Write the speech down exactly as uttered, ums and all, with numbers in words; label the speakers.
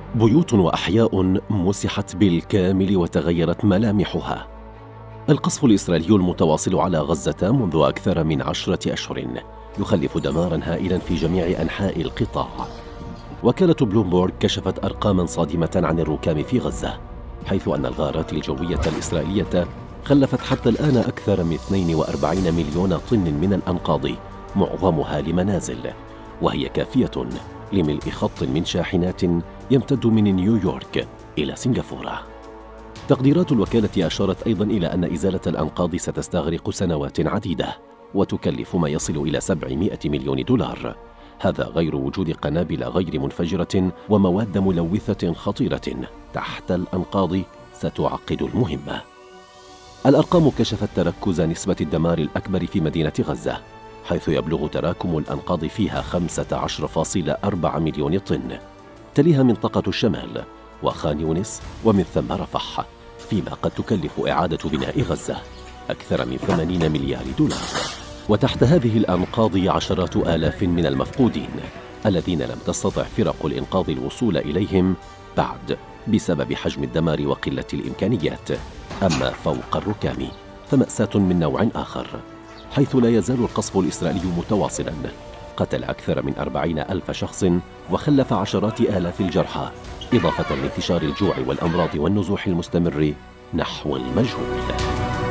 Speaker 1: بيوت وأحياء مسحت بالكامل وتغيرت ملامحها. القصف الإسرائيلي المتواصل على غزة منذ أكثر من عشرة أشهر يخلف دماراً هائلاً في جميع أنحاء القطاع. وكالة بلومبورغ كشفت أرقاماً صادمة عن الركام في غزة، حيث أن الغارات الجوية الإسرائيلية خلفت حتى الآن أكثر من اثنين وأربعين مليون طن من الأنقاض، معظمها لمنازل، وهي كافية لملء خط من شاحنات يمتد من نيويورك إلى سنغافورة. تقديرات الوكالة أشارت أيضاً إلى أن إزالة الأنقاض ستستغرق سنوات عديدة وتكلف ما يصل إلى سبعمائة مليون دولار، هذا غير وجود قنابل غير منفجرة ومواد ملوثة خطيرة تحت الأنقاض ستعقد المهمة. الأرقام كشفت تركز نسبة الدمار الأكبر في مدينة غزة، حيث يبلغ تراكم الأنقاض فيها خمسة عشر فاصلة أربعة مليون طن، تليها منطقة الشمال وخان يونس ومن ثم رفح، فيما قد تكلف إعادة بناء غزة أكثر من ثمانين مليار دولار. وتحت هذه الأنقاض عشرات آلاف من المفقودين الذين لم تستطع فرق الإنقاذ الوصول إليهم بعد بسبب حجم الدمار وقلة الإمكانيات. أما فوق الركام فمأساة من نوع آخر، حيث لا يزال القصف الإسرائيلي متواصلاً، قتل أكثر من أربعين ألف شخص وخلف عشرات آلاف الجرحى، إضافة لانتشار الجوع والأمراض والنزوح المستمر نحو المجهول.